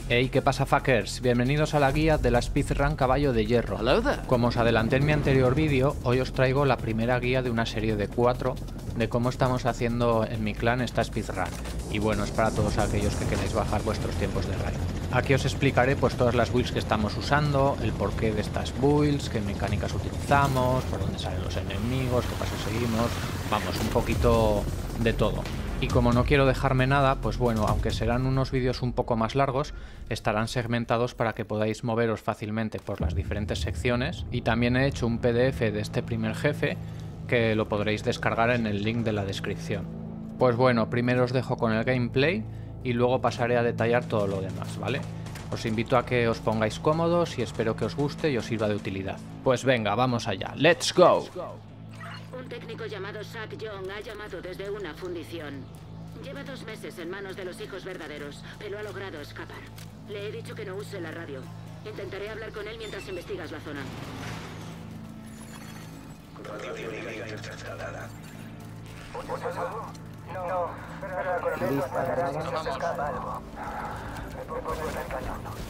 Hey, ¿qué pasa, fuckers? Bienvenidos a la guía de la Speedrun Caballo de Hierro. Hello there. Como os adelanté en mi anterior vídeo, hoy os traigo la primera guía de una serie de 4 de cómo estamos haciendo en mi clan esta speedrun. Y bueno, es para todos aquellos que queráis bajar vuestros tiempos de raid. Aquí os explicaré pues todas las builds que estamos usando, el porqué de estas builds, qué mecánicas utilizamos, por dónde salen los enemigos, qué pasos seguimos, vamos, un poquito de todo. Y como no quiero dejarme nada, pues bueno, aunque serán unos vídeos un poco más largos, estarán segmentados para que podáis moveros fácilmente por las diferentes secciones. Y también he hecho un PDF de este primer jefe que lo podréis descargar en el link de la descripción. Pues bueno, primero os dejo con el gameplay y luego pasaré a detallar todo lo demás, ¿vale? Os invito a que os pongáis cómodos y espero que os guste y os sirva de utilidad. Pues venga, vamos allá, ¡let's go! Un técnico llamado Zack Young ha llamado desde una fundición. Lleva 2 meses en manos de los hijos verdaderos, pero ha logrado escapar. Le he dicho que no use la radio. Intentaré hablar con él mientras investigas la zona. Radio teórica interceptada. No, pero con el disparará si se escapa algo. Me pongo en el cañón.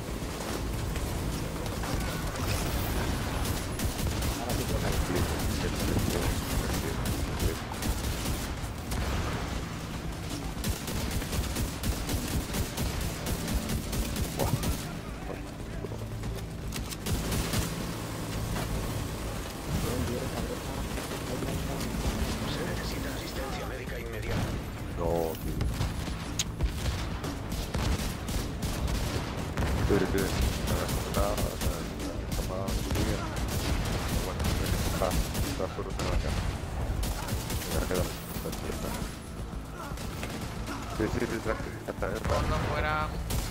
Se necesita asistencia médica inmediata. No, tío. Cuando fuera...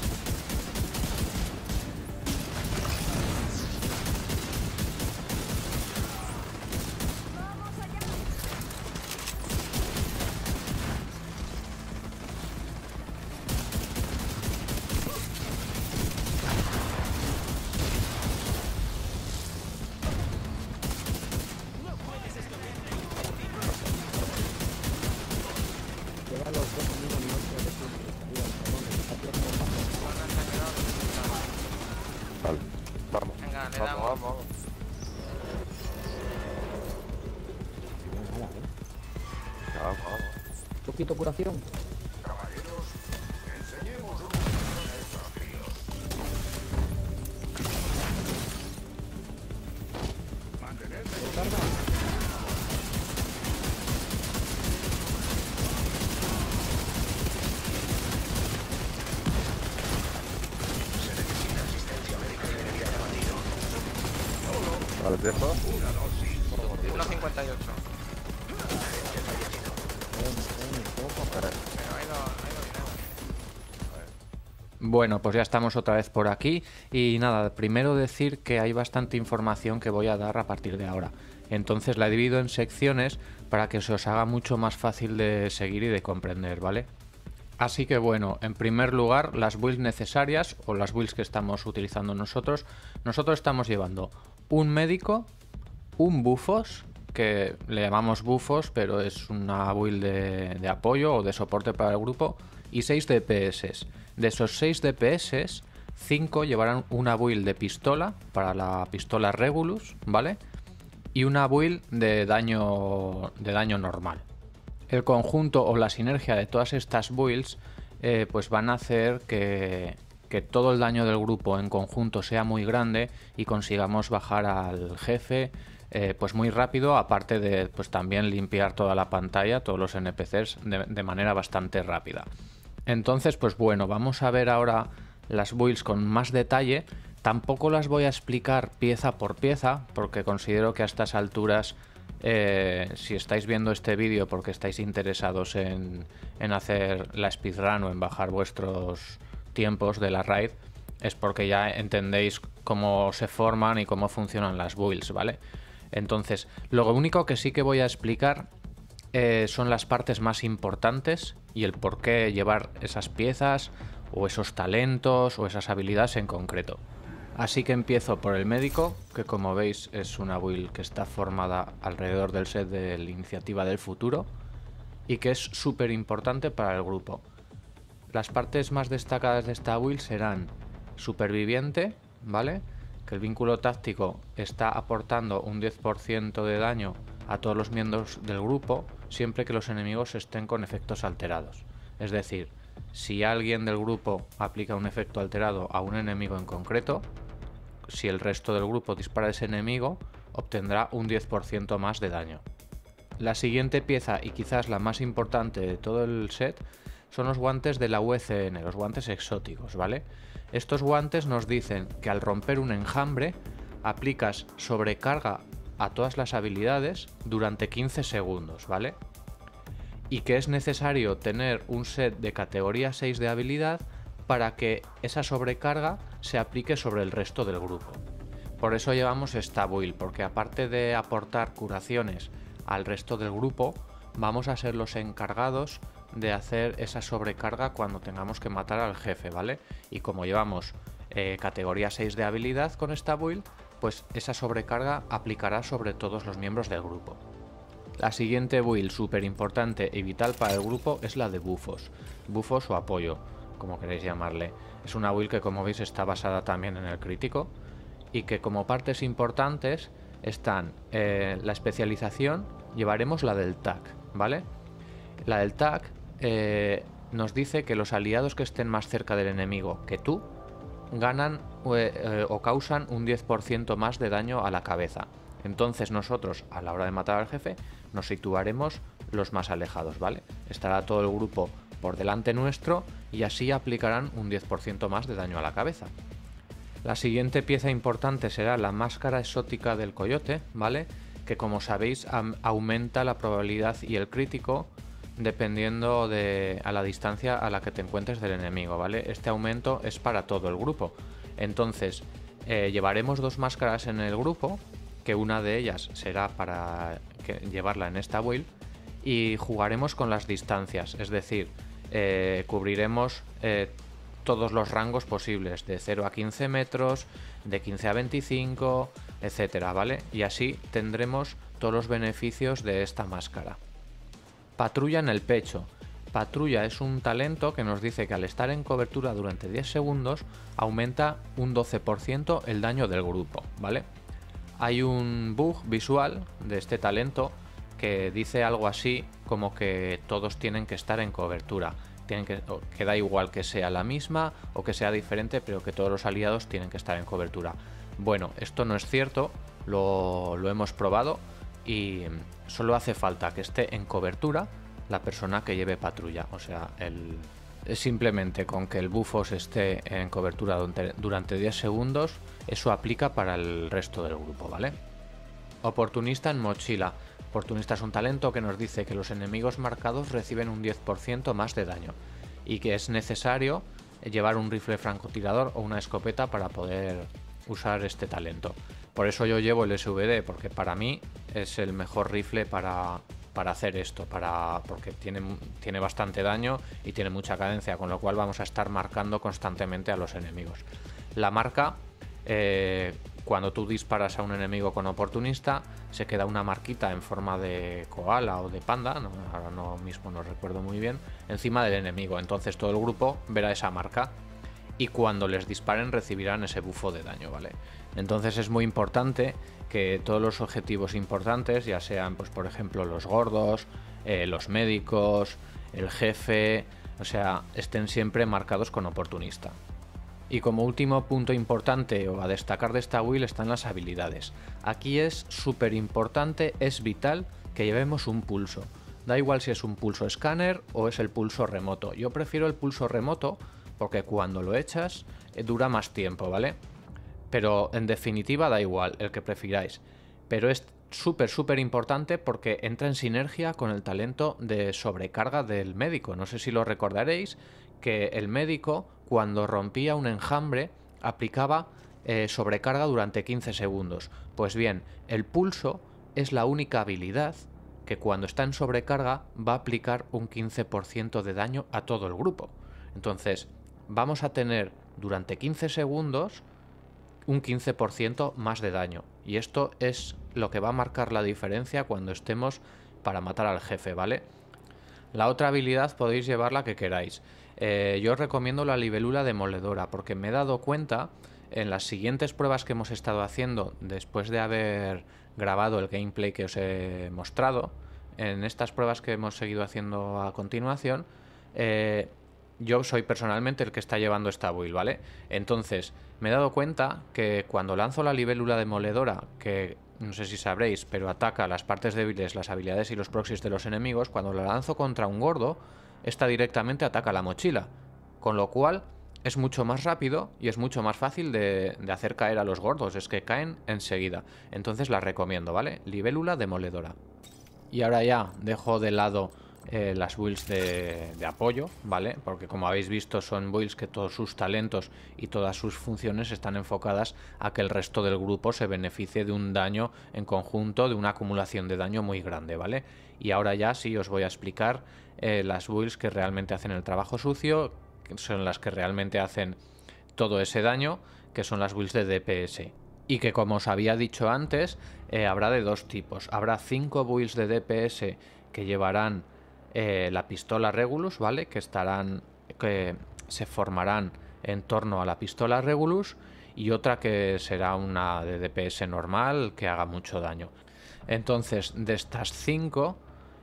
Vale, vamos. Venga, le Vamos, damos. vamos. Vamos, vamos. Poquito curación. Vale, te dejo. 1.58. Pero ha ido bien. Bueno, pues ya estamos otra vez por aquí y nada, primero decir que hay bastante información que voy a dar a partir de ahora. Entonces la divido en secciones para que se os haga mucho más fácil de seguir y de comprender, ¿vale? Así que bueno, en primer lugar, las builds necesarias o las builds que estamos utilizando nosotros. Nosotros estamos llevando un médico, un bufos, que le llamamos bufos, pero es una build de apoyo o de soporte para el grupo, y 6 DPS. De esos 6 DPS, 5 llevarán una build de pistola para la pistola Regulus, ¿vale? Y una build de daño normal. El conjunto o la sinergia de todas estas builds pues van a hacer que todo el daño del grupo en conjunto sea muy grande y consigamos bajar al jefe pues muy rápido, aparte de pues también limpiar toda la pantalla, todos los NPCs de manera bastante rápida. Entonces pues bueno, vamos a ver ahora las builds con más detalle. Tampoco las voy a explicar pieza por pieza porque considero que a estas alturas si estáis viendo este vídeo porque estáis interesados en hacer la speedrun o en bajar vuestros tiempos de la raid, es porque ya entendéis cómo se forman y cómo funcionan las builds, ¿vale? Entonces, lo único que sí que voy a explicar son las partes más importantes y el por qué llevar esas piezas o esos talentos o esas habilidades en concreto. Así que empiezo por el médico, que como veis es una build que está formada alrededor del set de la Iniciativa del Futuro y que es súper importante para el grupo. Las partes más destacadas de esta build serán superviviente, ¿vale? Que el vínculo táctico está aportando un 10% de daño a todos los miembros del grupo siempre que los enemigos estén con efectos alterados. Es decir, si alguien del grupo aplica un efecto alterado a un enemigo en concreto, si el resto del grupo dispara a ese enemigo, obtendrá un 10% más de daño. La siguiente pieza, y quizás la más importante de todo el set, son los guantes de la UCN, los guantes exóticos, ¿vale? Estos guantes nos dicen que al romper un enjambre aplicas sobrecarga a todas las habilidades durante 15 segundos, ¿vale? Y que es necesario tener un set de categoría 6 de habilidad para que esa sobrecarga se aplique sobre el resto del grupo. Por eso llevamos esta build, porque aparte de aportar curaciones al resto del grupo, vamos a ser los encargados de hacer esa sobrecarga cuando tengamos que matar al jefe, ¿vale? Y como llevamos categoría 6 de habilidad con esta build, pues esa sobrecarga aplicará sobre todos los miembros del grupo. La siguiente build súper importante y vital para el grupo es la de bufos. Bufos o apoyo, como queréis llamarle. Es una build que, como veis, está basada también en el crítico y que como partes importantes están la especialización, llevaremos la del TAC, ¿vale? La del TAC nos dice que los aliados que estén más cerca del enemigo que tú ganan o causan un 10% más de daño a la cabeza. Entonces nosotros, a la hora de matar al jefe, nos situaremos los más alejados, ¿vale? Estará todo el grupo por delante nuestro y así aplicarán un 10% más de daño a la cabeza. La siguiente pieza importante será la máscara exótica del coyote, ¿vale? Que, como sabéis, aumenta la probabilidad y el crítico dependiendo a la distancia a la que te encuentres del enemigo, ¿vale? Este aumento es para todo el grupo. Entonces, llevaremos dos máscaras en el grupo, que una de ellas será para llevarla en esta build, y jugaremos con las distancias, es decir, cubriremos todos los rangos posibles, de 0 a 15 metros, de 15 a 25, etcétera, ¿vale? Y así tendremos todos los beneficios de esta máscara. Patrulla en el pecho. Patrulla es un talento que nos dice que al estar en cobertura durante 10 segundos aumenta un 12% el daño del grupo, ¿vale? Hay un bug visual de este talento que dice algo así como que todos tienen que estar en cobertura. Que da igual que sea la misma o que sea diferente, pero que todos los aliados tienen que estar en cobertura. Bueno, esto no es cierto, lo hemos probado y solo hace falta que esté en cobertura la persona que lleve patrulla. O sea, simplemente con que el bufos esté en cobertura durante 10 segundos, eso aplica para el resto del grupo, ¿vale? Oportunista en mochila. Oportunista es un talento que nos dice que los enemigos marcados reciben un 10% más de daño y que es necesario llevar un rifle francotirador o una escopeta para poder usar este talento. Por eso yo llevo el SVD, porque para mí es el mejor rifle para hacer esto, porque tiene bastante daño y tiene mucha cadencia, con lo cual vamos a estar marcando constantemente a los enemigos. La marca, cuando tú disparas a un enemigo con oportunista, se queda una marquita en forma de koala o de panda, ahora mismo no recuerdo muy bien, encima del enemigo. Entonces todo el grupo verá esa marca y cuando les disparen recibirán ese bufo de daño, ¿vale? Entonces es muy importante que todos los objetivos importantes, ya sean, pues por ejemplo, los gordos, los médicos, el jefe, o sea, estén siempre marcados con oportunista. Y como último punto importante o a destacar de esta build están las habilidades. Aquí es súper importante, es vital que llevemos un pulso. Da igual si es un pulso escáner o es el pulso remoto. Yo prefiero el pulso remoto porque cuando lo echas dura más tiempo, ¿vale? Pero en definitiva da igual el que prefiráis. Pero es súper importante porque entra en sinergia con el talento de sobrecarga del médico. No sé si lo recordaréis, que el médico, cuando rompía un enjambre, aplicaba sobrecarga durante 15 segundos. Pues bien, el pulso es la única habilidad que cuando está en sobrecarga va a aplicar un 15% de daño a todo el grupo. Entonces, vamos a tener durante 15 segundos un 15% más de daño. Y esto es lo que va a marcar la diferencia cuando estemos para matar al jefe, ¿vale? La otra habilidad podéis llevar la que queráis. Yo os recomiendo la libélula demoledora, porque me he dado cuenta en las siguientes pruebas que hemos estado haciendo después de haber grabado el gameplay que os he mostrado, en estas pruebas que hemos seguido haciendo a continuación, yo soy personalmente el que está llevando esta build, ¿vale? Entonces, me he dado cuenta que cuando lanzo la libélula demoledora, que no sé si sabréis, pero ataca las partes débiles, las habilidades y los proxies de los enemigos, cuando la lanzo contra un gordo, esta directamente ataca la mochila, con lo cual es mucho más rápido y es mucho más fácil de hacer caer a los gordos, es que caen enseguida. Entonces la recomiendo, ¿vale? Libélula demoledora. Y ahora ya dejo de lado las builds de apoyo, ¿vale? Porque como habéis visto son builds que todos sus talentos y todas sus funciones están enfocadas a que el resto del grupo se beneficie de un daño en conjunto, de una acumulación de daño muy grande, ¿vale? Y ahora ya sí os voy a explicar las builds que realmente hacen el trabajo sucio, que son las que realmente hacen todo ese daño, que son las builds de DPS. Y que, como os había dicho antes, habrá de dos tipos. Habrá 5 builds de DPS que llevarán la pistola Regulus, ¿vale? Que se formarán en torno a la pistola Regulus, y otra que será una de DPS normal que haga mucho daño. Entonces, de estas 5,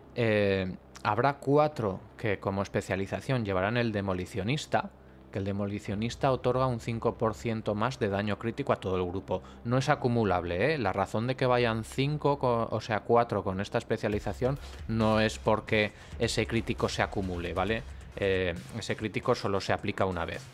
habrá 4 que como especialización llevarán el demolicionista, que el demolicionista otorga un 5% más de daño crítico a todo el grupo. No es acumulable, ¿eh? La razón de que vayan 5, o sea 4 con esta especialización, no es porque ese crítico se acumule, ¿vale? Ese crítico solo se aplica una vez.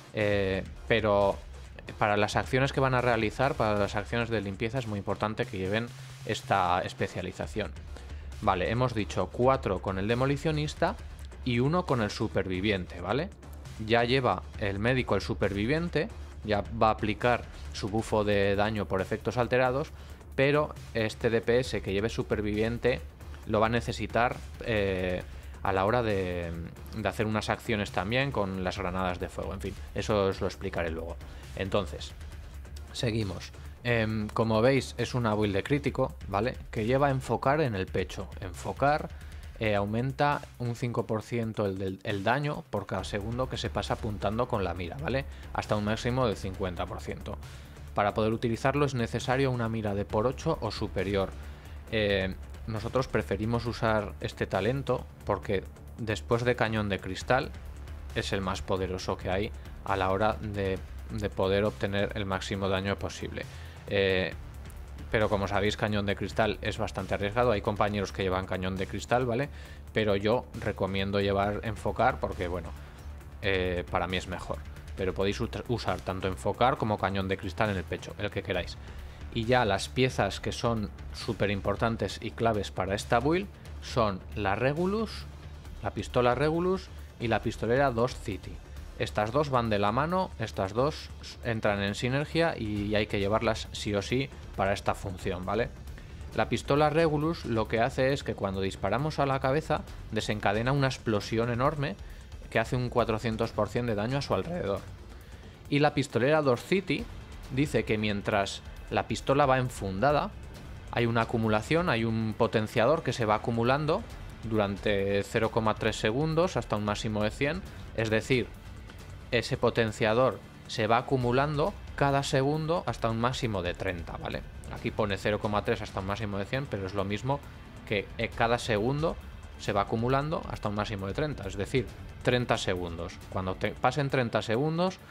Pero para las acciones que van a realizar, para las acciones de limpieza, es muy importante que lleven esta especialización. Vale, hemos dicho 4 con el demolicionista y 1 con el superviviente, ¿vale? Ya lleva el médico el superviviente, ya va a aplicar su bufo de daño por efectos alterados, pero este DPS que lleve superviviente lo va a necesitar a la hora de hacer unas acciones también con las granadas de fuego. En fin, eso os lo explicaré luego. Entonces, seguimos. Como veis, es una build de crítico, ¿vale? Que lleva a enfocar en el pecho. Enfocar aumenta un 5% el daño por cada segundo que se pasa apuntando con la mira, ¿vale? Hasta un máximo del 50%. Para poder utilizarlo es necesario una mira de por 8 o superior. Nosotros preferimos usar este talento porque después de cañón de cristal es el más poderoso que hay a la hora de poder obtener el máximo daño posible. Pero como sabéis, cañón de cristal es bastante arriesgado. Hay compañeros que llevan cañón de cristal, ¿vale? Pero yo recomiendo llevar enfocar porque, bueno, para mí es mejor. Pero podéis usar tanto enfocar como cañón de cristal en el pecho, el que queráis. Y ya las piezas que son súper importantes y claves para esta build son la Regulus, la pistola Regulus y la pistolera 2 City. Estas dos van de la mano, estas dos entran en sinergia y hay que llevarlas sí o sí para esta función, ¿vale? La pistola Regulus lo que hace es que cuando disparamos a la cabeza desencadena una explosión enorme que hace un 400% de daño a su alrededor. Y la pistolera 2 City dice que mientras la pistola va enfundada, hay una acumulación, hay un potenciador que se va acumulando durante 0,3 segundos hasta un máximo de 100, es decir, ese potenciador se va acumulando cada segundo hasta un máximo de 30, ¿vale? Aquí pone 0,3 hasta un máximo de 100, pero es lo mismo que cada segundo se va acumulando hasta un máximo de 30, es decir, 30 segundos. Cuando pasen 30 segundos,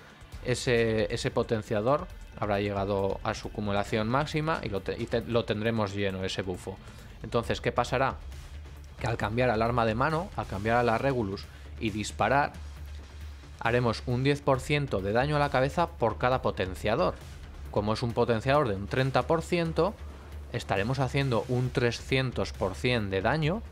ese potenciador habrá llegado a su acumulación máxima y lo tendremos lleno, ese bufo. Entonces, ¿qué pasará? Que al cambiar al arma de mano, al cambiar a la Regulus y disparar, haremos un 10% de daño a la cabeza por cada potenciador. Como es un potenciador de un 30%, estaremos haciendo un 300% de daño.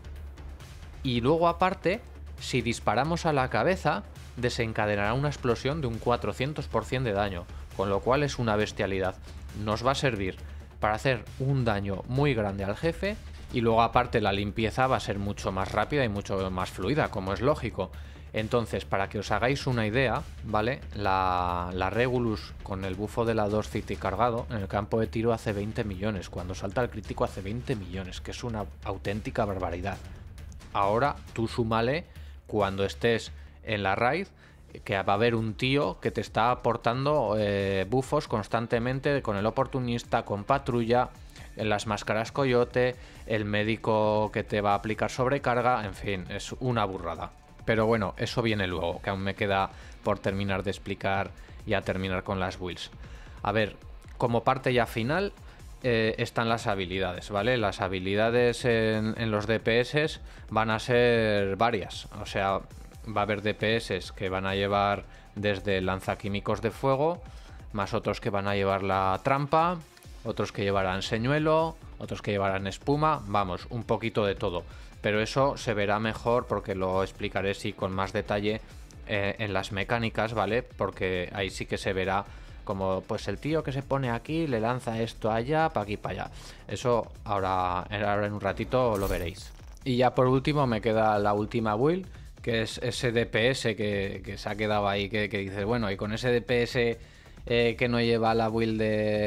Y luego aparte, si disparamos a la cabeza, desencadenará una explosión de un 400% de daño. Con lo cual es una bestialidad. Nos va a servir para hacer un daño muy grande al jefe. Y luego aparte la limpieza va a ser mucho más rápida y mucho más fluida, como es lógico. Entonces, para que os hagáis una idea, ¿vale? La Regulus con el bufo de la 2 City cargado, en el campo de tiro hace 20 millones. Cuando salta el crítico hace 20 millones, que es una auténtica barbaridad. ahora tú súmale cuando estés en la raid, que va a haber un tío que te está aportando bufos constantemente con el oportunista, con patrulla, en las máscaras coyote, el médico que te va a aplicar sobrecarga, en fin, es una burrada. Pero bueno, eso viene luego, que aún me queda por terminar de explicar y a terminar con las builds. A ver, como parte ya final están las habilidades, ¿vale? Las habilidades en los DPS van a ser varias, o sea, va a haber DPS que van a llevar desde lanzaquímicos de fuego, más otros que van a llevar la trampa, otros que llevarán señuelo, otros que llevarán espuma, vamos, un poquito de todo. Pero eso se verá mejor porque lo explicaré sí con más detalle en las mecánicas, ¿vale? Porque ahí sí que se verá como pues el tío que se pone aquí le lanza esto allá, para aquí, para allá. Eso ahora en un ratito lo veréis. Y ya por último me queda la última build, que es ese DPS que se ha quedado ahí, que dices, bueno, y con ese DPS que no lleva la build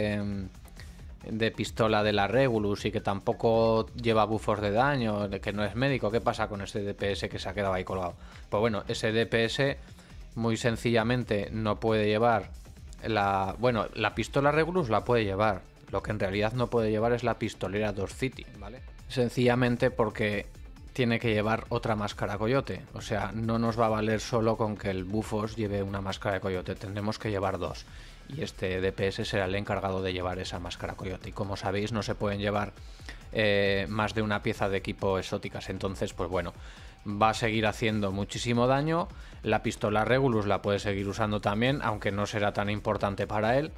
de pistola de la Regulus y que tampoco lleva buffos de daño, que no es médico, ¿qué pasa con ese DPS que se ha quedado ahí colgado? Pues bueno, ese DPS muy sencillamente no puede llevar la pistola Regulus la puede llevar, lo que en realidad no puede llevar es la pistolera Dodge City, ¿vale? Sencillamente porque tiene que llevar otra máscara coyote, o sea, no nos va a valer solo con que el bufos lleve una máscara de coyote, tendremos que llevar dos. Y este DPS será el encargado de llevar esa máscara coyote. Y como sabéis, no se pueden llevar más de una pieza de equipo exóticas. Entonces, pues bueno, va a seguir haciendo muchísimo daño. La pistola Regulus la puede seguir usando también, aunque no será tan importante para él.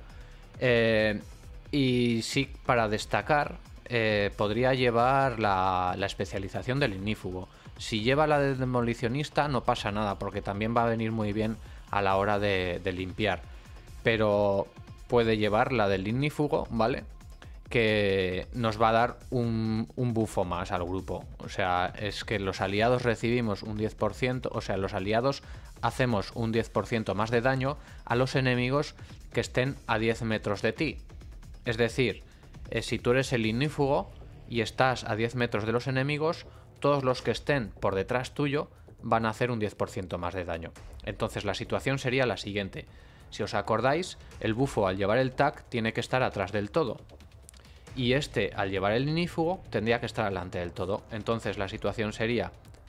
Y sí, para destacar, podría llevar la especialización del ignífugo. Si lleva la del demolicionista, no pasa nada, porque también va a venir muy bien a la hora de limpiar. Pero puede llevar la del ignífugo, ¿vale? Que nos va a dar un bufo más al grupo. O sea, es que los aliados recibimos un 10%, o sea, los aliados hacemos un 10% más de daño a los enemigos que estén a 10 metros de ti. Es decir, si tú eres el ignífugo y estás a 10 metros de los enemigos, todos los que estén por detrás tuyo van a hacer un 10% más de daño. Entonces la situación sería la siguiente. Si os acordáis, el bufo al llevar el tag tiene que estar atrás del todo. Y este, al llevar el ignífugo, tendría que estar delante del todo. Entonces la situación sería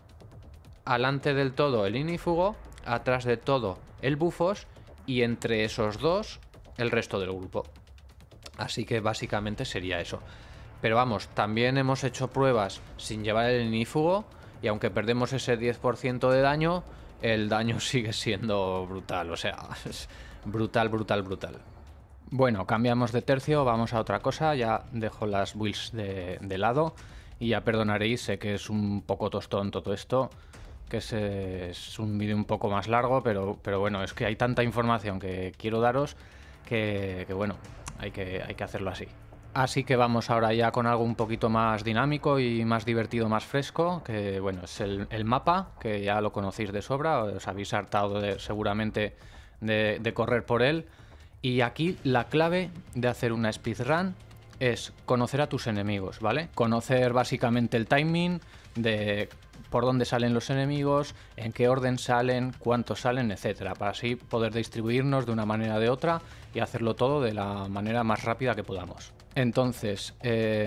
alante del todo el ignífugo, atrás de todo el bufos y entre esos dos el resto del grupo. Así que básicamente sería eso. Pero vamos, también hemos hecho pruebas sin llevar el ignífugo y aunque perdemos ese 10% de daño, el daño sigue siendo brutal. O sea, es brutal, brutal, brutal. Bueno, cambiamos de tercio, vamos a otra cosa. Ya dejo las builds de lado y ya perdonaréis, sé que es un poco tostón todo esto, que es un vídeo un poco más largo, pero bueno, es que hay tanta información que quiero daros que bueno, hay que hacerlo así. Así que vamos ahora ya con algo un poquito más dinámico y más divertido, más fresco, que bueno, es el mapa, que ya lo conocéis de sobra, os habéis hartado seguramente de correr por él. Y aquí la clave de hacer una speedrun es conocer a tus enemigos, ¿vale? Conocer básicamente el timing de por dónde salen los enemigos, en qué orden salen, cuántos salen, etcétera, para así poder distribuirnos de una manera o de otra y hacerlo todo de la manera más rápida que podamos. Entonces,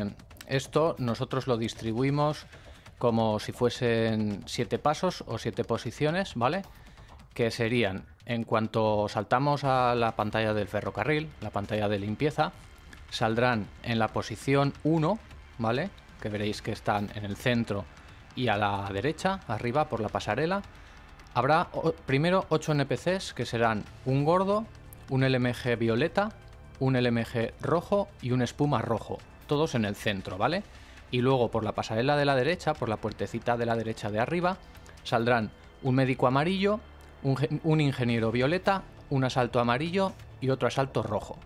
esto nosotros lo distribuimos como si fuesen 7 pasos o 7 posiciones, ¿vale? Que serían, en cuanto saltamos a la pantalla del ferrocarril, la pantalla de limpieza, saldrán en la posición 1, ¿vale? Que veréis que están en el centro y a la derecha, arriba por la pasarela. Habrá primero 8 NPCs que serán un gordo, un LMG violeta, un LMG rojo y un espuma rojo, todos en el centro, ¿vale? Y luego por la pasarela de la derecha, por la puertecita de la derecha de arriba, saldrán un médico amarillo, un ingeniero violeta, un asalto amarillo y otro asalto rojo.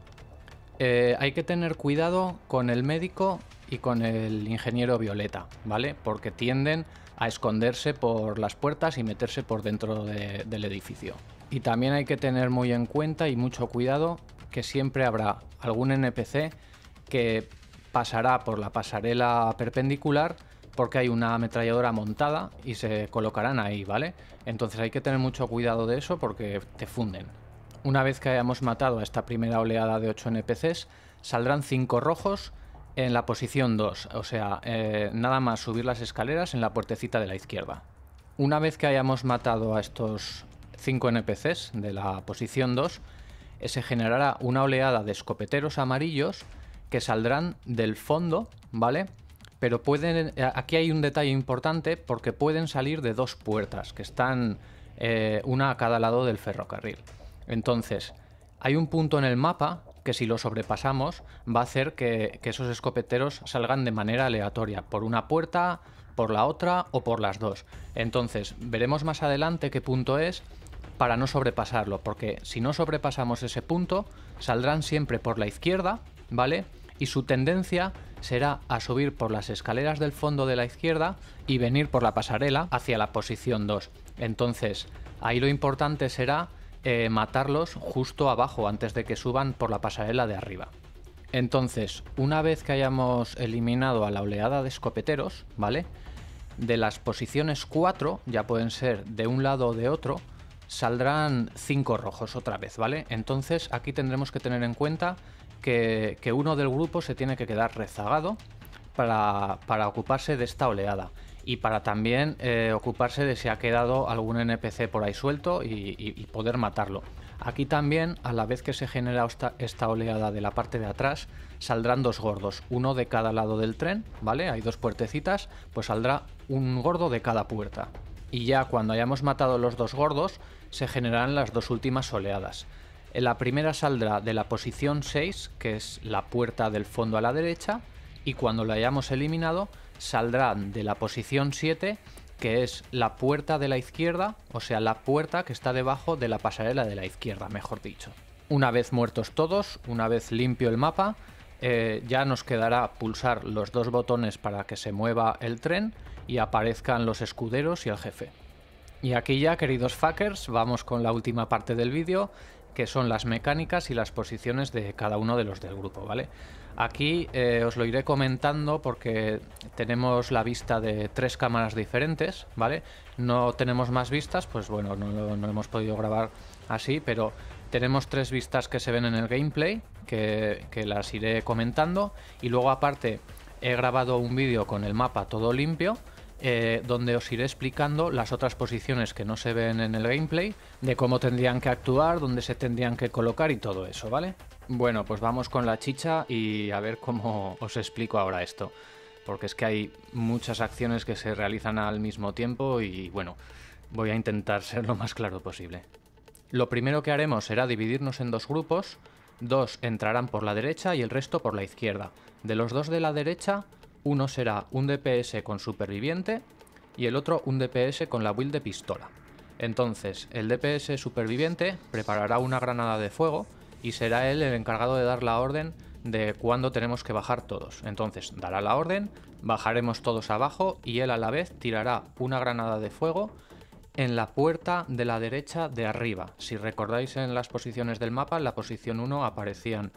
Hay que tener cuidado con el médico y con el ingeniero violeta, ¿vale? Porque tienden a esconderse por las puertas y meterse por dentro del edificio. Y también hay que tener muy en cuenta y mucho cuidado que siempre habrá algún NPC que pasará por la pasarela perpendicular, porque hay una ametralladora montada y se colocarán ahí, ¿vale? Entonces hay que tener mucho cuidado de eso porque te funden. Una vez que hayamos matado a esta primera oleada de 8 NPCs, saldrán 5 rojos en la posición 2, o sea, nada más subir las escaleras en la puertecita de la izquierda. Una vez que hayamos matado a estos 5 NPCs de la posición 2, se generará una oleada de escopeteros amarillos que saldrán del fondo, ¿vale? Pero aquí hay un detalle importante porque pueden salir de 2 puertas que están una a cada lado del ferrocarril. Entonces, hay un punto en el mapa que si lo sobrepasamos va a hacer que esos escopeteros salgan de manera aleatoria, por una puerta, por la otra o por las dos. Entonces, veremos más adelante qué punto es para no sobrepasarlo, porque si no sobrepasamos ese punto, saldrán siempre por la izquierda, ¿vale? Y su tendencia será a subir por las escaleras del fondo de la izquierda y venir por la pasarela hacia la posición 2. Entonces, ahí lo importante será matarlos justo abajo, antes de que suban por la pasarela de arriba. Entonces, una vez que hayamos eliminado a la oleada de escopeteros, ¿vale? De las posiciones 4, ya pueden ser de un lado o de otro, saldrán 5 rojos otra vez, ¿vale? Entonces aquí tendremos que tener en cuenta que uno del grupo se tiene que quedar rezagado para ocuparse de esta oleada y para también ocuparse de si ha quedado algún NPC por ahí suelto y poder matarlo. Aquí también, a la vez que se genera esta oleada de la parte de atrás, saldrán 2 gordos, uno de cada lado del tren, ¿vale? Hay 2 puertecitas, pues saldrá un gordo de cada puerta. Y ya cuando hayamos matado los 2 gordos, se generarán las 2 últimas oleadas. La primera saldrá de la posición 6, que es la puerta del fondo a la derecha, y cuando la hayamos eliminado, saldrá de la posición 7, que es la puerta de la izquierda, o sea, la puerta que está debajo de la pasarela de la izquierda, mejor dicho. Una vez muertos todos, una vez limpio el mapa, ya nos quedará pulsar los 2 botones para que se mueva el tren y aparezcan los escuderos y el jefe. Y aquí ya, queridos fuckers, vamos con la última parte del vídeo, que son las mecánicas y las posiciones de cada uno de los del grupo, ¿vale? Aquí os lo iré comentando porque tenemos la vista de 3 cámaras diferentes, ¿vale? No tenemos más vistas, pues bueno, no hemos podido grabar así, pero tenemos 3 vistas que se ven en el gameplay, que las iré comentando, y luego aparte he grabado un vídeo con el mapa todo limpio, donde os iré explicando las otras posiciones que no se ven en el gameplay, de cómo tendrían que actuar, dónde se tendrían que colocar y todo eso, ¿vale? Bueno, pues vamos con la chicha y a ver cómo os explico ahora esto, porque es que hay muchas acciones que se realizan al mismo tiempo y bueno, voy a intentar ser lo más claro posible. Lo primero que haremos será dividirnos en 2 grupos, 2 entrarán por la derecha y el resto por la izquierda. De los 2 de la derecha, uno será un DPS con superviviente y el otro un DPS con la build de pistola. Entonces, el DPS superviviente preparará una granada de fuego y será él el encargado de dar la orden de cuándo tenemos que bajar todos. Entonces, dará la orden, bajaremos todos abajo y él a la vez tirará una granada de fuego en la puerta de la derecha de arriba. Si recordáis, en las posiciones del mapa, en la posición 1 aparecían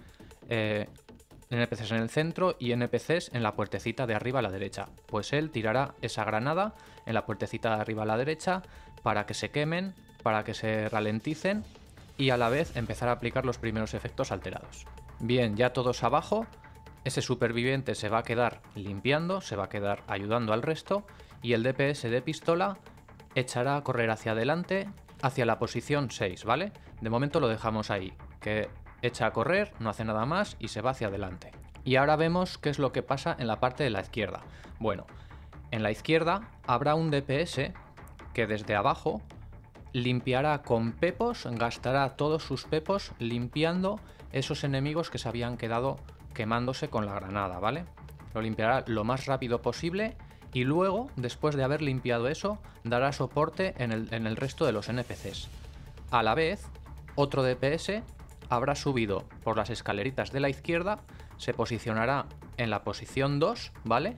NPCs en el centro y NPCs en la puertecita de arriba a la derecha. Pues él tirará esa granada en la puertecita de arriba a la derecha para que se quemen, para que se ralenticen y a la vez empezar a aplicar los primeros efectos alterados. Bien, ya todos abajo, ese superviviente se va a quedar limpiando, se va a quedar ayudando al resto y el DPS de pistola echará a correr hacia adelante, hacia la posición 6, ¿vale? De momento lo dejamos ahí, que echa a correr, no hace nada más y se va hacia adelante. Y ahora vemos qué es lo que pasa en la parte de la izquierda. Bueno, en la izquierda habrá un DPS que desde abajo limpiará con pepos, gastará todos sus pepos limpiando esos enemigos que se habían quedado quemándose con la granada, ¿vale? Lo limpiará lo más rápido posible y luego, después de haber limpiado eso, dará soporte en el resto de los NPCs. A la vez, otro DPS habrá subido por las escaleritas de la izquierda, se posicionará en la posición 2, ¿vale?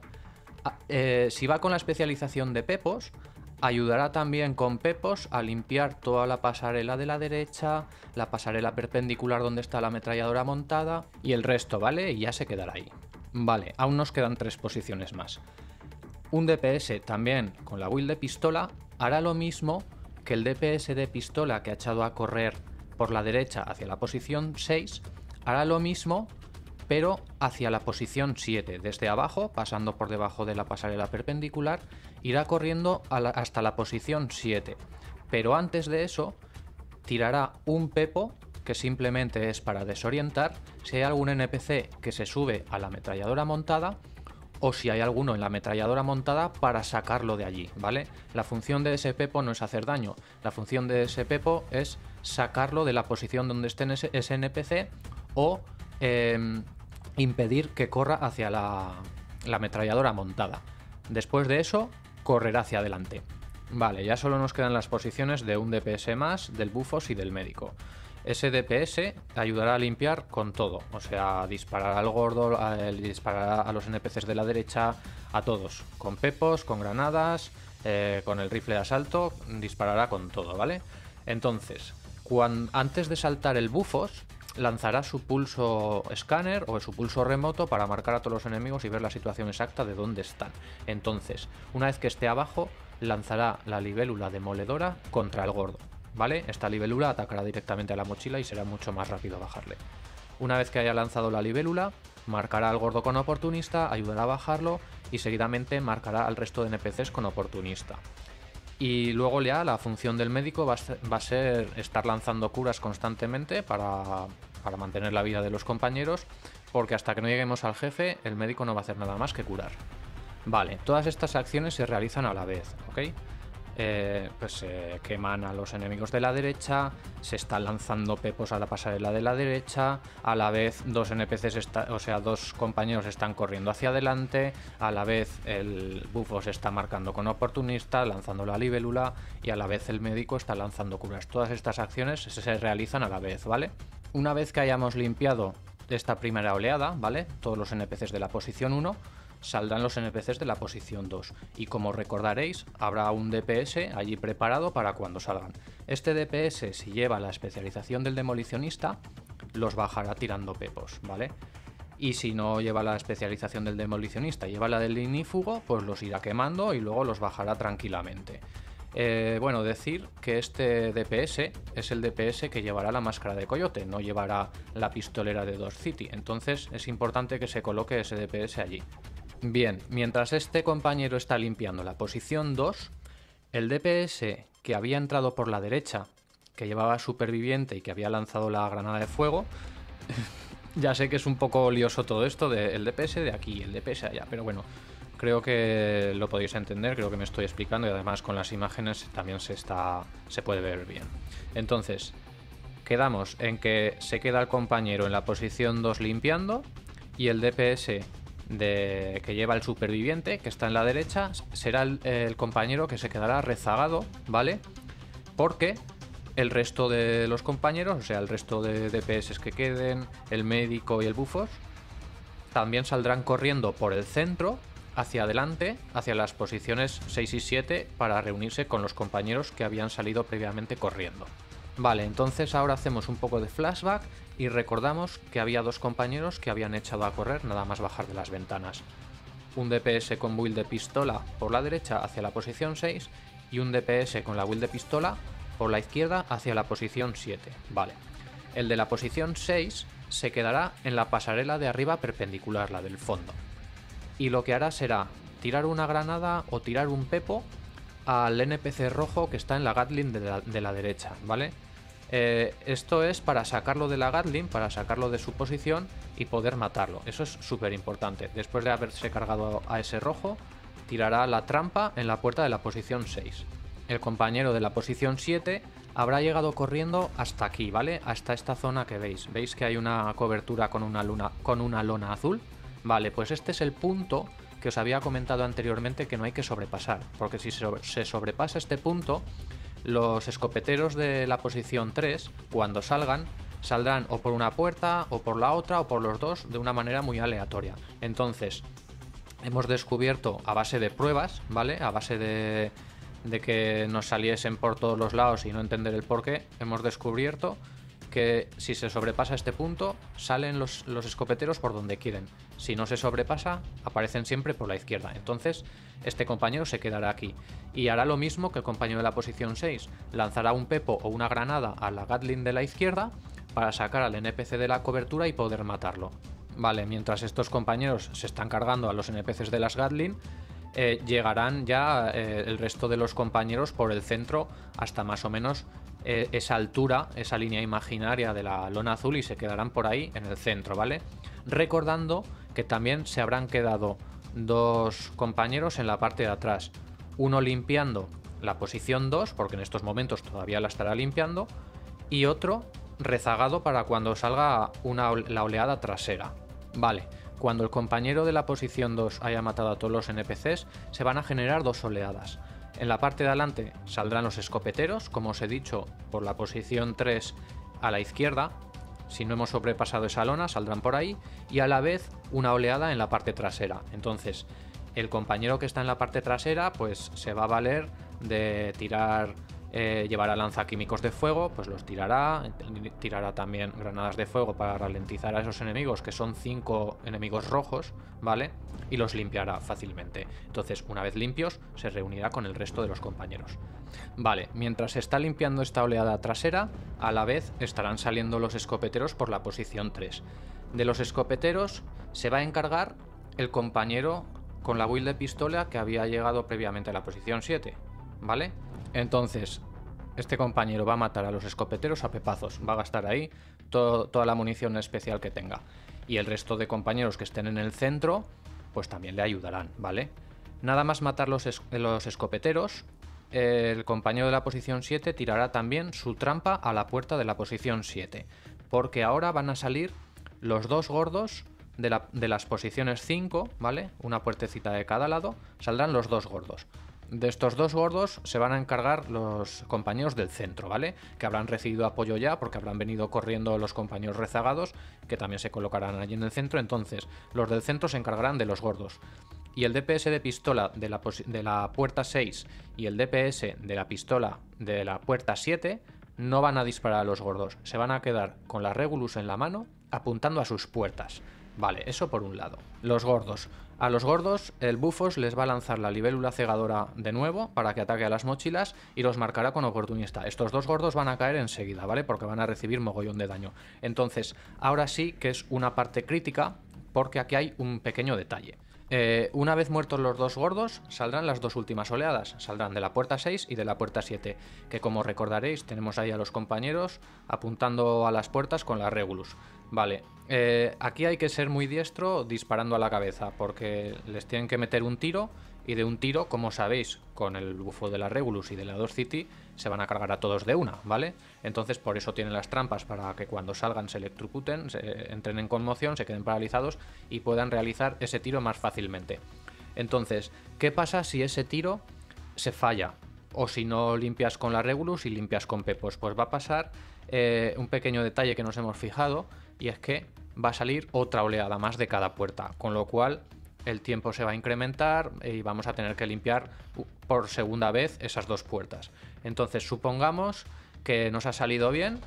Si va con la especialización de pepos, ayudará también con pepos a limpiar toda la pasarela de la derecha, la pasarela perpendicular donde está la ametralladora montada y el resto, ¿vale? Y ya se quedará ahí. Vale, aún nos quedan 3 posiciones más. Un DPS también con la build de pistola hará lo mismo que el DPS de pistola que ha echado a correr por la derecha hacia la posición 6, hará lo mismo pero hacia la posición 7, desde abajo, pasando por debajo de la pasarela perpendicular, irá corriendo hasta la posición 7. Pero antes de eso, tirará un pepo, que simplemente es para desorientar, si hay algún NPC que se sube a la ametralladora montada, o si hay alguno en la ametralladora montada para sacarlo de allí, ¿vale? La función de ese pepo no es hacer daño, la función de ese pepo es sacarlo de la posición donde esté ese NPC o impedir que corra hacia la ametralladora montada. Después de eso, correrá hacia adelante. Vale, ya solo nos quedan las posiciones de un DPS más, del bufos y del médico. Ese DPS ayudará a limpiar con todo, o sea, disparará al gordo, disparará a los NPCs de la derecha, a todos, con pepos, con granadas, con el rifle de asalto, disparará con todo, ¿vale? Entonces, antes de saltar el bufos, lanzará su pulso escáner o su pulso remoto para marcar a todos los enemigos y ver la situación exacta de dónde están. Entonces, una vez que esté abajo, lanzará la libélula demoledora contra el gordo, ¿vale? Esta libélula atacará directamente a la mochila y será mucho más rápido bajarle. Una vez que haya lanzado la libélula, marcará al gordo con oportunista, ayudará a bajarlo y seguidamente marcará al resto de NPCs con oportunista. Y luego ya la función del médico va a ser estar lanzando curas constantemente para mantener la vida de los compañeros, porque hasta que no lleguemos al jefe, el médico no va a hacer nada más que curar. Vale, todas estas acciones se realizan a la vez, ¿ok? Pues se queman a los enemigos de la derecha, se están lanzando pepos a la pasarela de la derecha, a la vez dos NPCs, dos compañeros están corriendo hacia adelante, a la vez el bufo se está marcando con oportunista, lanzando la libélula, y a la vez el médico está lanzando curas. Todas estas acciones se realizan a la vez, ¿vale? Una vez que hayamos limpiado esta primera oleada, ¿vale? Todos los NPCs de la posición 1, saldrán los NPCs de la posición 2 y, como recordaréis, habrá un DPS allí preparado para cuando salgan. Este DPS, si lleva la especialización del demolicionista, los bajará tirando pepos, ¿vale? Y si no lleva la especialización del demolicionista, lleva la del ignífugo, pues los irá quemando y luego los bajará tranquilamente. Bueno, decir que este DPS es el DPS que llevará la máscara de coyote, no llevará la pistolera de Dodge City, entonces es importante que se coloque ese DPS allí. Bien, mientras este compañero está limpiando la posición 2, el DPS que había entrado por la derecha, que llevaba superviviente y que había lanzado la granada de fuego, ya sé que es un poco lioso todo esto del DPS de aquí, el DPS allá, pero bueno, creo que lo podéis entender, creo que me estoy explicando y además con las imágenes también se puede ver bien. Entonces, quedamos en que se queda el compañero en la posición 2 limpiando y el DPS que lleva el superviviente, que está en la derecha, será el compañero que se quedará rezagado, ¿vale? Porque el resto de los compañeros, o sea, el resto de DPS que queden, el médico y el bufos, también saldrán corriendo por el centro, hacia adelante, hacia las posiciones 6 y 7, para reunirse con los compañeros que habían salido previamente corriendo. Vale, entonces ahora hacemos un poco de flashback y recordamos que había dos compañeros que habían echado a correr nada más bajar de las ventanas. Un DPS con build de pistola por la derecha hacia la posición 6 y un DPS con la build de pistola por la izquierda hacia la posición 7. Vale, el de la posición 6 se quedará en la pasarela de arriba perpendicular, la del fondo. Y lo que hará será tirar una granada o tirar un pepo al NPC rojo que está en la Gatling de la derecha, ¿vale? Esto es para sacarlo de la Gatling, para sacarlo de su posición y poder matarlo. Eso es súper importante. Después de haberse cargado a ese rojo, tirará la trampa en la puerta de la posición 6. El compañero de la posición 7 habrá llegado corriendo hasta aquí, ¿vale? Hasta esta zona que veis. ¿Veis que hay una cobertura con una lona azul? Vale, pues este es el punto que os había comentado anteriormente que no hay que sobrepasar, porque si se sobrepasa este punto, los escopeteros de la posición 3, cuando saldrán o por una puerta, o por la otra, o por los dos, de una manera muy aleatoria. Entonces, hemos descubierto a base de pruebas, ¿vale? A base de que nos saliesen por todos los lados y no entender el porqué, hemos descubierto que si se sobrepasa este punto, salen los escopeteros por donde quieren. Si no se sobrepasa, aparecen siempre por la izquierda. Entonces, este compañero se quedará aquí. Y hará lo mismo que el compañero de la posición 6. Lanzará un pepo o una granada a la Gatling de la izquierda para sacar al NPC de la cobertura y poder matarlo. Vale, mientras estos compañeros se están cargando a los NPCs de las Gatling, llegarán ya el resto de los compañeros por el centro hasta más o menos esa altura, esa línea imaginaria de la lona azul, y se quedarán por ahí en el centro, ¿vale? Recordando que también se habrán quedado dos compañeros en la parte de atrás, uno limpiando la posición 2, porque en estos momentos todavía la estará limpiando, y otro rezagado para cuando salga la oleada trasera. Vale, cuando el compañero de la posición 2 haya matado a todos los NPCs, se van a generar dos oleadas. En la parte de adelante saldrán los escopeteros, como os he dicho, por la posición 3 a la izquierda. Si no hemos sobrepasado esa lona, saldrán por ahí, y a la vez una oleada en la parte trasera. Entonces, el compañero que está en la parte trasera, pues se va a valer de tirar, llevará lanzaquímicos de fuego, pues los tirará también granadas de fuego para ralentizar a esos enemigos, que son 5 enemigos rojos, ¿vale? Y los limpiará fácilmente. Entonces, una vez limpios, se reunirá con el resto de los compañeros. Vale, mientras se está limpiando esta oleada trasera, a la vez estarán saliendo los escopeteros por la posición 3. De los escopeteros se va a encargar el compañero con la build de pistola que había llegado previamente a la posición 7, ¿vale? Entonces, este compañero va a matar a los escopeteros a pepazos, va a gastar ahí toda la munición especial que tenga. Y el resto de compañeros que estén en el centro, pues también le ayudarán, ¿vale? Nada más matar los escopeteros, el compañero de la posición 7 tirará también su trampa a la puerta de la posición 7, porque ahora van a salir los dos gordos de las posiciones 5, ¿vale? Una puertecita de cada lado, saldrán los dos gordos. De estos dos gordos se van a encargar los compañeros del centro, ¿vale? Que habrán recibido apoyo ya porque habrán venido corriendo los compañeros rezagados, que también se colocarán allí en el centro. Entonces, los del centro se encargarán de los gordos. Y el DPS de pistola de la puerta 6 y el DPS de la pistola de la puerta 7 no van a disparar a los gordos. Se van a quedar con la Regulus en la mano apuntando a sus puertas. Vale, eso por un lado. Los gordos. A los gordos el Bufos les va a lanzar la libélula cegadora de nuevo para que ataque a las mochilas y los marcará con oportunista. Estos dos gordos van a caer enseguida, ¿vale? Porque van a recibir mogollón de daño. Entonces, ahora sí que es una parte crítica porque aquí hay un pequeño detalle. Una vez muertos los dos gordos, saldrán las dos últimas oleadas. Saldrán de la puerta 6 y de la puerta 7, que como recordaréis tenemos ahí a los compañeros apuntando a las puertas con la Regulus. Vale, aquí hay que ser muy diestro disparando a la cabeza, porque les tienen que meter un tiro, y de un tiro, como sabéis, con el bufo de la Regulus y de la Door City, se van a cargar a todos de una, ¿vale? Entonces por eso tienen las trampas, para que cuando salgan se electrocuten, entren en conmoción, se queden paralizados y puedan realizar ese tiro más fácilmente. Entonces, ¿qué pasa si ese tiro se falla? O si no limpias con la Regulus y limpias con pepos, pues va a pasar un pequeño detalle que nos hemos fijado, y es que va a salir otra oleada más de cada puerta, con lo cual el tiempo se va a incrementar y vamos a tener que limpiar por segunda vez esas dos puertas. Entonces supongamos que nos ha salido bien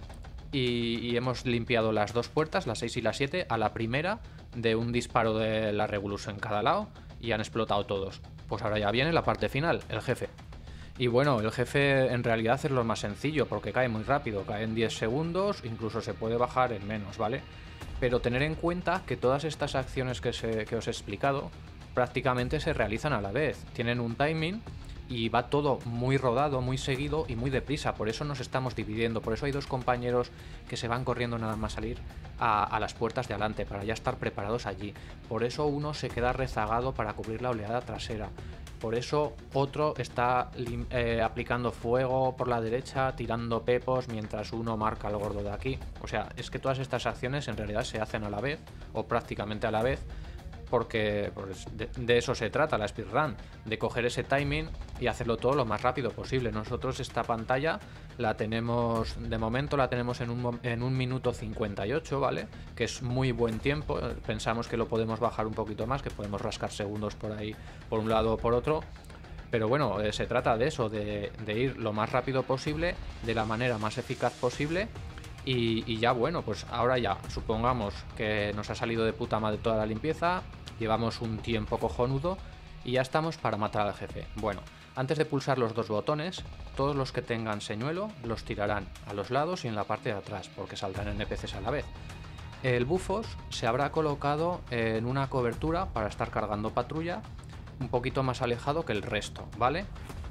y hemos limpiado las dos puertas, la 6 y la 7, a la primera de un disparo de la Regulus en cada lado, y han explotado todos. Pues ahora ya viene la parte final, el jefe. Y bueno, el jefe en realidad es lo más sencillo porque cae muy rápido, cae en 10 segundos, incluso se puede bajar en menos, ¿vale? Pero tener en cuenta que todas estas acciones que os he explicado prácticamente se realizan a la vez, tienen un timing y va todo muy rodado, muy seguido y muy deprisa. Por eso nos estamos dividiendo, por eso hay dos compañeros que se van corriendo nada más salir a las puertas de adelante para ya estar preparados allí. Por eso uno se queda rezagado para cubrir la oleada trasera. Por eso otro está aplicando fuego por la derecha, tirando pepos, mientras uno marca al gordo de aquí. O sea, es que todas estas acciones en realidad se hacen a la vez, o prácticamente a la vez, porque pues, de eso se trata la speedrun, de coger ese timing y hacerlo todo lo más rápido posible. Nosotros esta pantalla la tenemos, de momento la tenemos en 1 minuto 58, ¿vale? Que es muy buen tiempo. Pensamos que lo podemos bajar un poquito más, que podemos rascar segundos por ahí, por un lado o por otro. Pero bueno, se trata de eso, de ir lo más rápido posible, de la manera más eficaz posible, Y ya bueno, pues ahora ya, supongamos que nos ha salido de puta madre toda la limpieza, llevamos un tiempo cojonudo y ya estamos para matar al jefe. Bueno, antes de pulsar los dos botones, todos los que tengan señuelo los tirarán a los lados y en la parte de atrás, porque saldrán NPCs a la vez. El Bufos se habrá colocado en una cobertura para estar cargando patrulla, un poquito más alejado que el resto, ¿vale?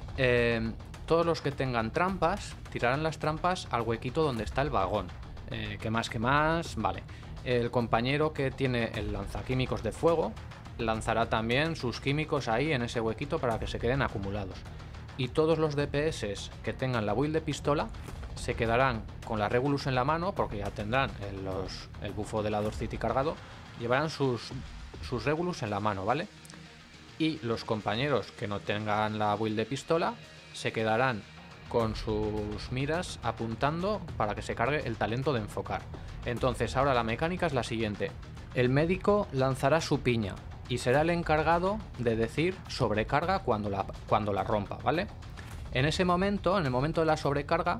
Todos los que tengan trampas tirarán las trampas al huequito donde está el vagón. Que más, vale. El compañero que tiene el lanzaquímicos de fuego lanzará también sus químicos ahí en ese huequito para que se queden acumulados. Y todos los DPS que tengan la build de pistola se quedarán con la Regulus en la mano, porque ya tendrán el bufo de la Door City cargado, llevarán sus Regulus en la mano, ¿vale? Y los compañeros que no tengan la build de pistola se quedarán con sus miras apuntando para que se cargue el talento de enfocar. Entonces ahora la mecánica es la siguiente: el médico lanzará su piña y será el encargado de decir sobrecarga cuando la rompa, ¿vale? En ese momento, en el momento de la sobrecarga,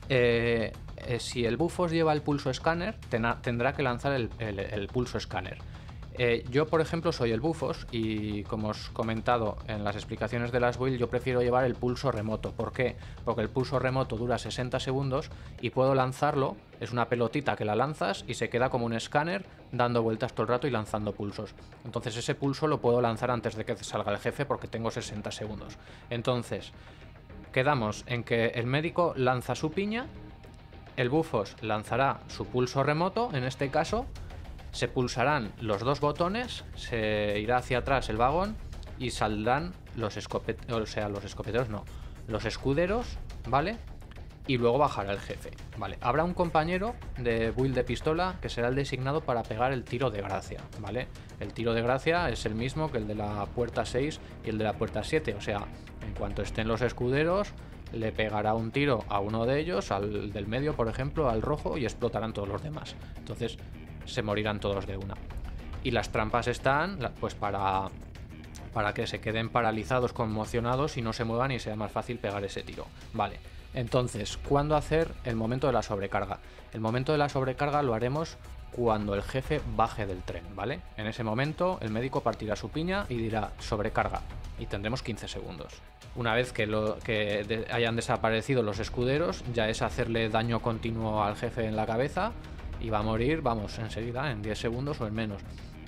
si el Bufos lleva el pulso escáner, tendrá que lanzar el pulso escáner. Yo, por ejemplo, soy el Bufos y, como os he comentado en las explicaciones de las builds, yo prefiero llevar el pulso remoto. ¿Por qué? Porque el pulso remoto dura 60 segundos y puedo lanzarlo, es una pelotita que la lanzas y se queda como un escáner dando vueltas todo el rato y lanzando pulsos. Entonces ese pulso lo puedo lanzar antes de que salga el jefe porque tengo 60 segundos. Entonces, quedamos en que el médico lanza su piña, el Bufos lanzará su pulso remoto, en este caso. Se pulsarán los dos botones, se irá hacia atrás el vagón y saldrán los escopeteros no, los escuderos, ¿vale? Y luego bajará el jefe, ¿vale? Habrá un compañero de build de pistola que será el designado para pegar el tiro de gracia, ¿vale? El tiro de gracia es el mismo que el de la puerta 6 y el de la puerta 7, o sea, en cuanto estén los escuderos, le pegará un tiro a uno de ellos, al del medio, por ejemplo, al rojo, y explotarán todos los demás. Entonces se morirán todos de una. Y las trampas están pues para que se queden paralizados, conmocionados y no se muevan y sea más fácil pegar ese tiro. Vale, entonces, ¿cuándo hacer el momento de la sobrecarga? El momento de la sobrecarga lo haremos cuando el jefe baje del tren, ¿vale? En ese momento el médico partirá su piña y dirá sobrecarga y tendremos 15 segundos. Una vez que hayan desaparecido los escuderos, ya es hacerle daño continuo al jefe en la cabeza y va a morir, vamos, enseguida, en 10 segundos o en menos,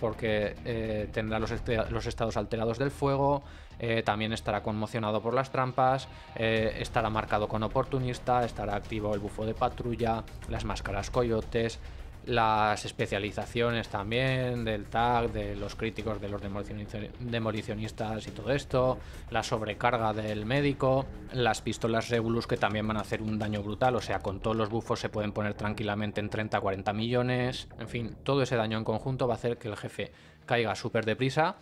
porque tendrá los estados alterados del fuego, también estará conmocionado por las trampas, estará marcado con oportunista, estará activo el bufo de patrulla, las máscaras coyotes, las especializaciones también del tag, de los críticos, de los demolicionistas y todo esto, la sobrecarga del médico, las pistolas Regulus que también van a hacer un daño brutal, o sea, con todos los bufos se pueden poner tranquilamente en 30-40 millones, en fin, todo ese daño en conjunto va a hacer que el jefe caiga súper deprisa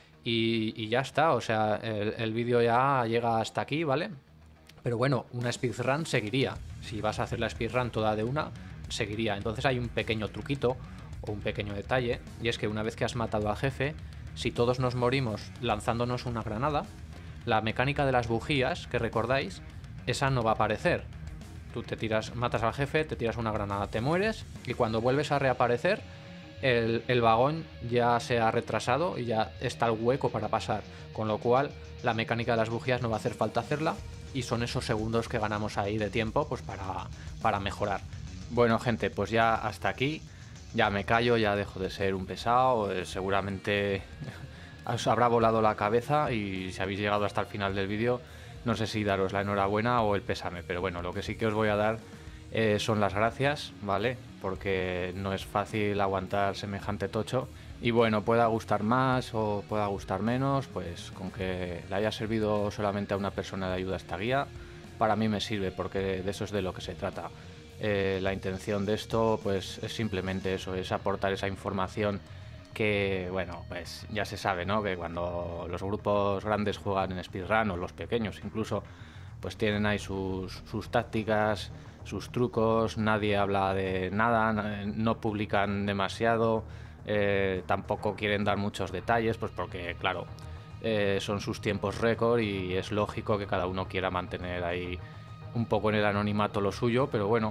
y ya está, o sea, el vídeo ya llega hasta aquí, ¿vale? Pero bueno, una speedrun seguiría, si vas a hacer la speedrun toda de una, seguiría. Entonces hay un pequeño truquito o un pequeño detalle, y es que una vez que has matado al jefe, si todos nos morimos lanzándonos una granada, la mecánica de las bujías, que recordáis, esa no va a aparecer. Tú matas al jefe, te tiras una granada, te mueres, y cuando vuelves a reaparecer, el vagón ya se ha retrasado y ya está el hueco para pasar, con lo cual la mecánica de las bujías no va a hacer falta hacerla, y son esos segundos que ganamos ahí de tiempo pues para mejorar. Bueno, gente, pues ya hasta aquí, ya me callo, ya dejo de ser un pesado, seguramente os habrá volado la cabeza y si habéis llegado hasta el final del vídeo, no sé si daros la enhorabuena o el pésame, pero bueno, lo que sí que os voy a dar son las gracias, ¿vale? Porque no es fácil aguantar semejante tocho y bueno, pueda gustar más o pueda gustar menos, pues con que le haya servido solamente a una persona de ayuda esta guía, para mí me sirve, porque de eso es de lo que se trata. La intención de esto pues es simplemente eso, es aportar esa información que, bueno, pues ya se sabe, ¿no? Que cuando los grupos grandes juegan en speedrun, o los pequeños incluso, pues tienen ahí sus tácticas, sus trucos, nadie habla de nada, no publican demasiado, tampoco quieren dar muchos detalles, pues porque, claro, son sus tiempos récord y es lógico que cada uno quiera mantener ahí un poco en el anonimato lo suyo, pero bueno,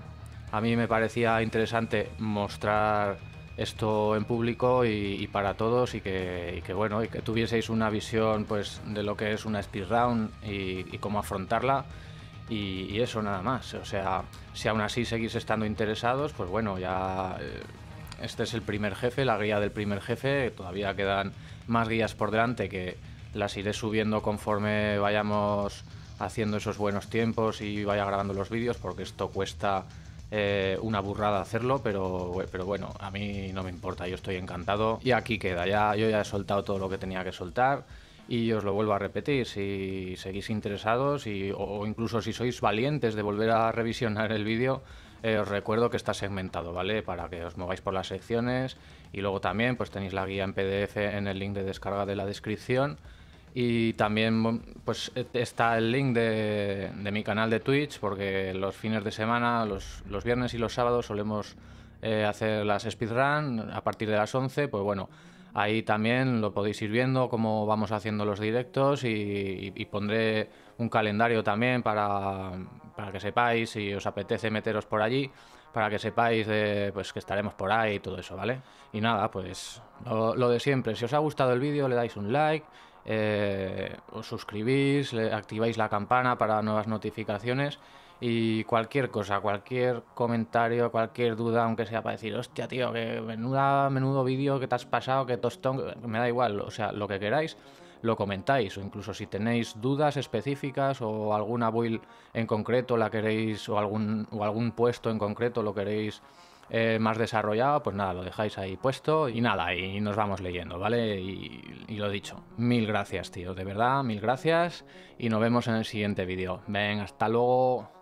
a mí me parecía interesante mostrar esto en público y para todos, y que bueno, y que tuvieseis una visión pues de lo que es una speedrun y cómo afrontarla, y eso nada más. O sea, si aún así seguís estando interesados, pues bueno, ya este es el primer jefe, la guía del primer jefe. Todavía quedan más guías por delante que las iré subiendo conforme vayamos haciendo esos buenos tiempos y vaya grabando los vídeos, porque esto cuesta una burrada hacerlo, pero bueno, a mí no me importa, yo estoy encantado y aquí queda. Yo ya he soltado todo lo que tenía que soltar y os lo vuelvo a repetir. Si seguís interesados o incluso si sois valientes de volver a revisionar el vídeo, os recuerdo que está segmentado, ¿vale? Para que os mováis por las secciones, y luego también pues tenéis la guía en PDF en el link de descarga de la descripción. Y también pues está el link de mi canal de Twitch, porque los fines de semana, los viernes y los sábados solemos hacer las speedrun a partir de las 11. Pues bueno, ahí también lo podéis ir viendo cómo vamos haciendo los directos, y pondré un calendario también para que sepáis, si os apetece meteros por allí, para que sepáis pues que estaremos por ahí y todo eso, ¿vale? Y nada, pues lo de siempre. Si os ha gustado el vídeo, le dais un like, os suscribís, activáis la campana para nuevas notificaciones, y cualquier cosa, cualquier comentario, cualquier duda, aunque sea para decir, hostia tío, que menudo vídeo, que te has pasado, que tostón, me da igual, o sea, lo que queráis lo comentáis, o incluso si tenéis dudas específicas o alguna build en concreto la queréis, o algún puesto en concreto lo queréis más desarrollado, pues nada, lo dejáis ahí puesto, y nada, y nos vamos leyendo, ¿vale? Y lo dicho, mil gracias, tío, de verdad, mil gracias, y nos vemos en el siguiente vídeo. Ven, hasta luego.